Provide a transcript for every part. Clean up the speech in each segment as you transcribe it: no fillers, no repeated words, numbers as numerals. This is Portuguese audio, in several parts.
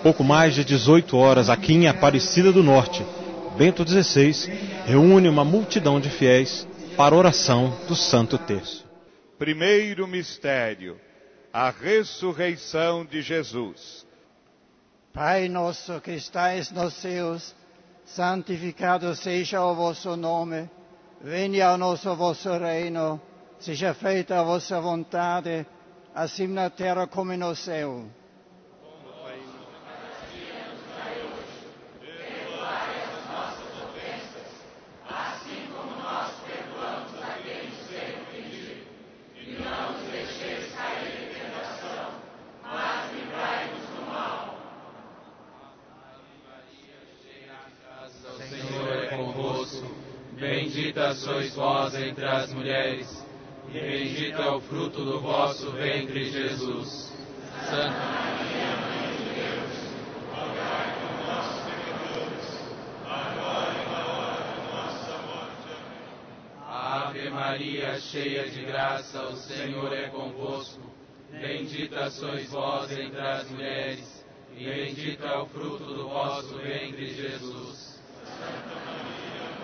pouco mais de 18 horas, aqui em Aparecida do Norte, Bento XVI reúne uma multidão de fiéis para a oração do Santo Terço. Primeiro mistério, a ressurreição de Jesus. Pai nosso que estais nos céus, santificado seja o vosso nome. Venha a nós o vosso reino. Seja feita a vossa vontade, assim na terra como no céu. Bendita sois vós entre as mulheres, e bendito é o fruto do vosso ventre, Jesus. Santa Maria, Mãe de Deus, rogai por nós, pecadores, agora e na hora de nossa morte. Amém. Ave Maria, cheia de graça, o Senhor é convosco. Bendita sois vós entre as mulheres, e bendito é o fruto do vosso ventre, Jesus. Santa Maria,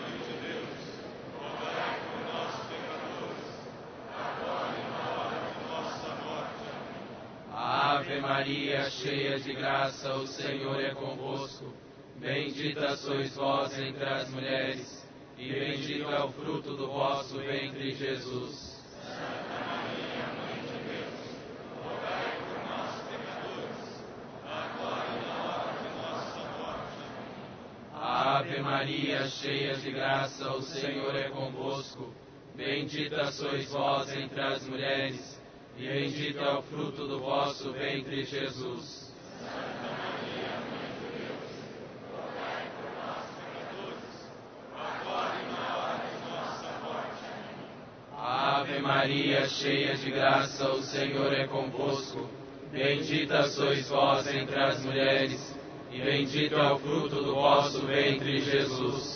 Ave Maria, cheia de graça, o Senhor é convosco. Bendita sois vós entre as mulheres, e bendito é o fruto do vosso ventre, Jesus. Santa Maria, Mãe de Deus, rogai por nós, pecadores, agora e na hora de nossa morte. Amém. Ave Maria, cheia de graça, o Senhor é convosco. Bendita sois vós entre as mulheres, e bendito é o fruto do vosso ventre, Jesus. Santa Maria, Mãe de Deus, rogai por nós, pecadores, agora e na hora de nossa morte. Amém. Ave Maria, cheia de graça, o Senhor é convosco. Bendita sois vós entre as mulheres, e bendito é o fruto do vosso ventre, Jesus.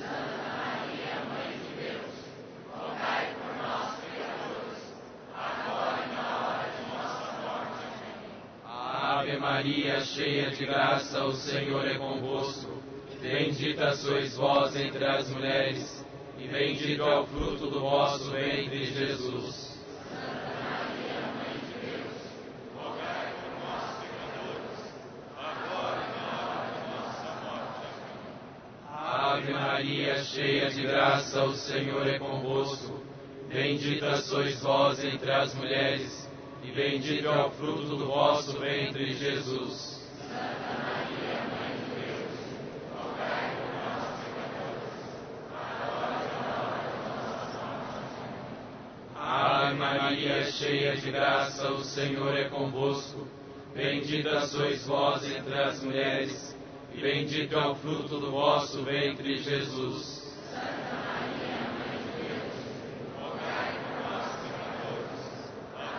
Ave Maria, cheia de graça, o Senhor é convosco. Bendita sois vós entre as mulheres, e bendito é o fruto do vosso ventre, Jesus. Santa Maria, Mãe de Deus, rogai por nós, pecadores, agora e na hora de nossa morte. Ave Maria, cheia de graça, o Senhor é convosco. Bendita sois vós entre as mulheres, e bendito é o fruto do vosso ventre, Jesus. Santa Maria, Mãe de Deus, rogai por nós, pecadores, agora e na hora de nossa morte. Ave Maria, cheia de graça, o Senhor é convosco. Bendita sois vós entre as mulheres, e bendito é o fruto do vosso ventre, Jesus. Santa Maria, Mãe de Deus, rogai por nós, pecadores,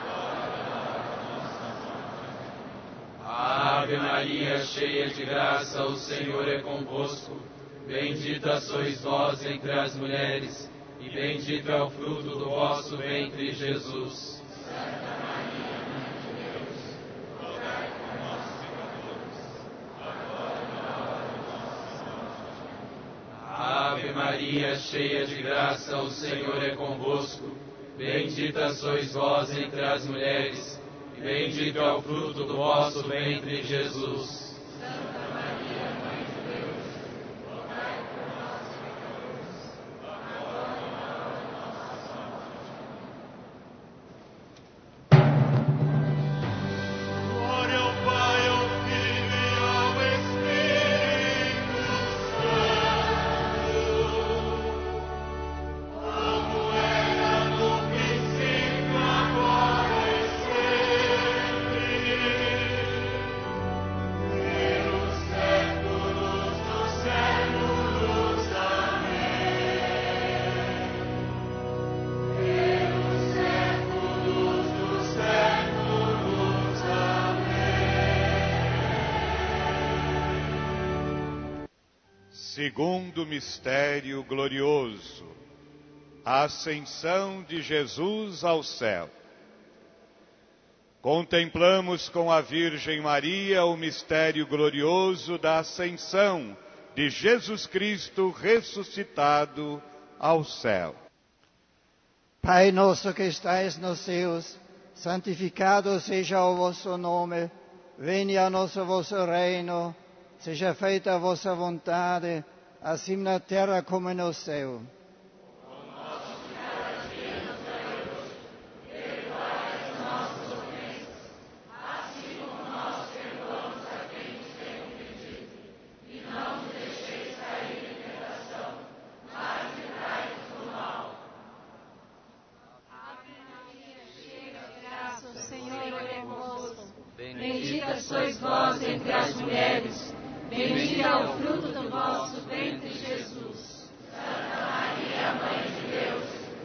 Ave Maria, cheia de graça, o Senhor é convosco. Bendita sois vós entre as mulheres, e bendito é o fruto do vosso ventre, Jesus. Santa Maria, Mãe de Deus, rogai por nós, pecadores, agora e na hora de nossa morte. Ave Maria, cheia de graça, o Senhor é convosco. Bendita sois vós entre as mulheres, e bendito é o fruto do vosso ventre, Jesus. Santa Maria, Mãe de Deus, rogai por nós, pecadores, agora e na hora de nossa morte. Glória ao Pai, ao Filho e ao Espírito Santo, como era no princípio, agora e Segundo mistério glorioso, a ascensão de Jesus ao céu. Contemplamos com a Virgem Maria o mistério glorioso da ascensão de Jesus Cristo ressuscitado ao céu. Pai nosso que estais nos céus, santificado seja o vosso nome. Venha a nós o vosso reino. Seja feita a vossa vontade, assim na terra como no céu. Bendita sois vós entre as mulheres, bendito é o fruto do vosso ventre, Jesus. Santa Maria, Mãe de Deus,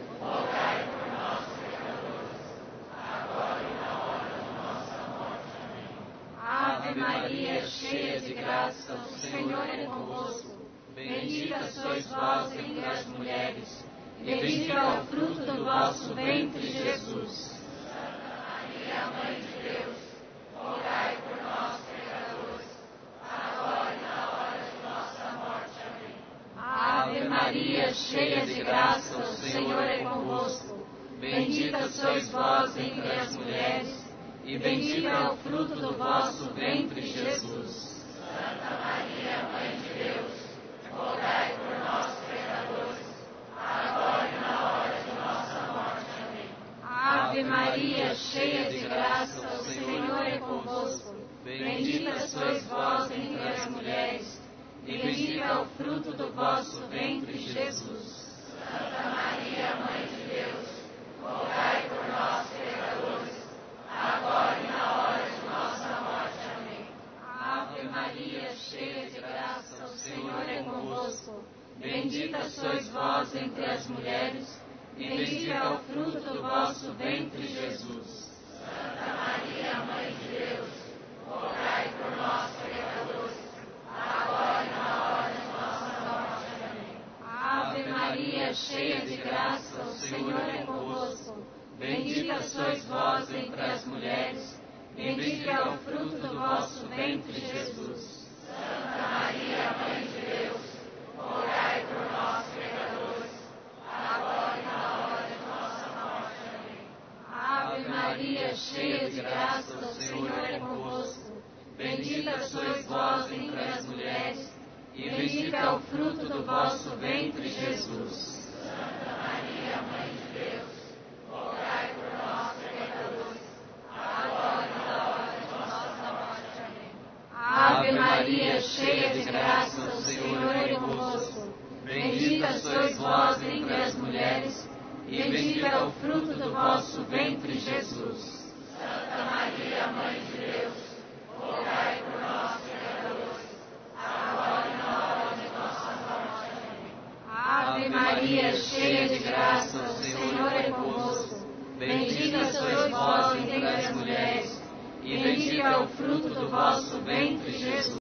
rogai por nós, pecadores, agora e na hora de nossa morte. Amém. Ave Maria, cheia de graça, o Senhor é convosco. Bendita sois vós entre as mulheres, bendito é o fruto do vosso ventre, Jesus. Santa Maria, Mãe de Deus, rogai por nós, pecadores, agora e na hora de nossa morte. Amém. Ave Maria, cheia de graça, o Senhor é convosco. Bendita sois vós entre as mulheres, e bendito é o fruto do vosso ventre, Jesus. Santa Maria, Mãe de Deus, rogai por nós, pecadores, agora e na hora de nossa morte. Amém. Ave Maria, cheia de graça, o Senhor é convosco. Bendita sois vós entre as mulheres, e bendito é o fruto do vosso ventre, Jesus. Santa Maria, Mãe de Deus, rogai por nós, pecadores, agora e na hora de nossa morte. Amém. Ave Maria, cheia de graça, o Senhor é convosco. Bendita sois vós entre as mulheres, e bendito é o fruto do vosso ventre, Jesus. Santa Maria, Mãe de Deus, rogai por nós, pecadores, agora e na hora de nossa morte. Amém. Ave Maria, cheia de graça, o Senhor é convosco. Bendita sois vós entre as mulheres, bendito é o fruto do vosso ventre, Jesus. Santa Maria, Mãe de Deus, rogai por nós, pecadores, agora e na hora de nossa morte. Amém. Ave Maria, cheia de graça, o Senhor é convosco. Bendita sois vós entre as mulheres, e bendito é o fruto do vosso ventre, Jesus. Santa Maria, Mãe de Deus, rogai por nós, pecadores, agora e na hora de nossa morte. Amém. Ave Maria, cheia de graça, o Senhor é convosco. Bendita sois vós entre as mulheres, e bendito é o fruto do vosso ventre, Jesus. Santa Maria, Mãe de Deus, rogai por nós, pecadores, agora e na hora de nossa morte. Amém. Ave Maria, cheia de graça, o Senhor é convosco. Bendita sois vós entre as mulheres, e bendito é o fruto do vosso ventre, Jesus.